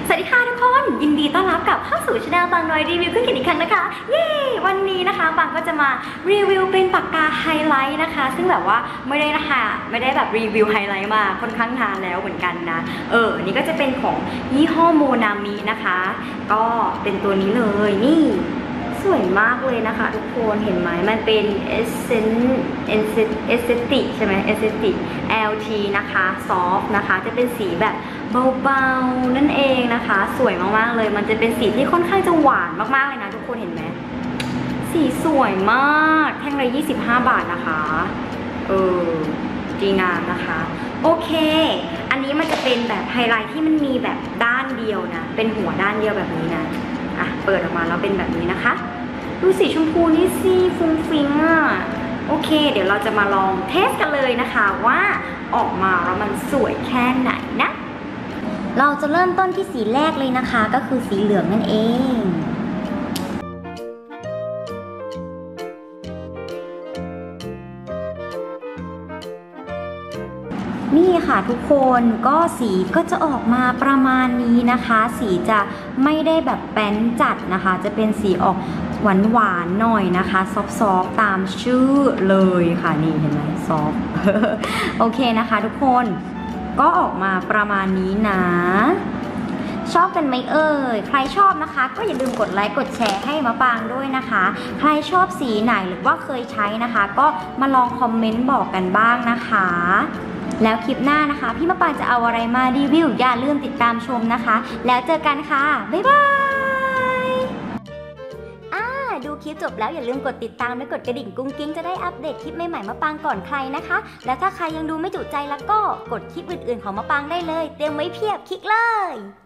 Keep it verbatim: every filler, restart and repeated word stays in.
สวัสดีค่ะทุกคนยินดีต้อนรับกลับเข้าสู่ช่องปังน้อยรีวิวขึ้นกันอีกครั้งนะคะเย้วันนี้นะคะปังก็จะมารีวิวเป็นปากกาไฮไลท์นะคะซึ่งแบบว่าไม่ได้นะคะไม่ได้แบบรีวิวไฮไลท์มาค่อนข้างนานแล้วเหมือนกันนะเออนี่ก็จะเป็นของยี่ห้อโมนามินะคะก็เป็นตัวนี้เลยนี่สวยมากเลยนะคะทุกคนเห็นไหมมันเป็น Essence Aesthetic ใช่ไหม Aesthetic แอล ที นะคะ Soft นะคะจะเป็นสีแบบเบาๆนั่นเองนะคะสวยมากๆเลยมันจะเป็นสีที่ค่อนข้างจะหวานมากๆเลยนะทุกคนเห็นไหมสีสวยมากแท่งละยี่สิบห้าบาทนะคะเออดีงามนะคะโอเคอันนี้มันจะเป็นแบบไฮไลท์ที่มันมีแบบด้านเดียวนะเป็นหัวด้านเดียวแบบนี้นะอ่ะเปิดออกมาแล้วเป็นแบบนี้นะคะดูสีชมพูนี่สิฟุ้งฟิ้งอ่ะโอเคเดี๋ยวเราจะมาลองเทสกันเลยนะคะว่าออกมาแล้วมันสวยแค่ไหนนะเราจะเริ่มต้นที่สีแรกเลยนะคะก็คือสีเหลืองนั่นเองนี่ค่ะทุกคนก็สีก็จะออกมาประมาณนี้นะคะสีจะไม่ได้แบบแป้นจัดนะคะจะเป็นสีออกหวานหวานหน่อยนะคะซอฟๆตามชื่อเลยค่ะนี่เห็นไหมซอฟ โอเคนะคะทุกคนก็ออกมาประมาณนี้นะชอบกันไหมเอ่ยใครชอบนะคะก็อย่าลืมกดไลค์กดแชร์ให้มะปางด้วยนะคะใครชอบสีไหนหรือว่าเคยใช้นะคะก็มาลองคอมเมนต์บอกกันบ้างนะคะแล้วคลิปหน้านะคะพี่มะปางจะเอาอะไรมารีวิวอย่าลืมติดตามชมนะคะแล้วเจอกันค่ะบ๊ายบายอ่าดูคลิปจบแล้วอย่าลืมกดติดตามและกดกระดิ่งกุ้งกิ้งจะได้อัปเดตคลิปใหม่ๆมะปางก่อนใครนะคะแล้วถ้าใครยังดูไม่จุใจแล้วก็กดคลิปอื่นๆของมะปางได้เลยเตรียมไว้เพียบคลิกเลย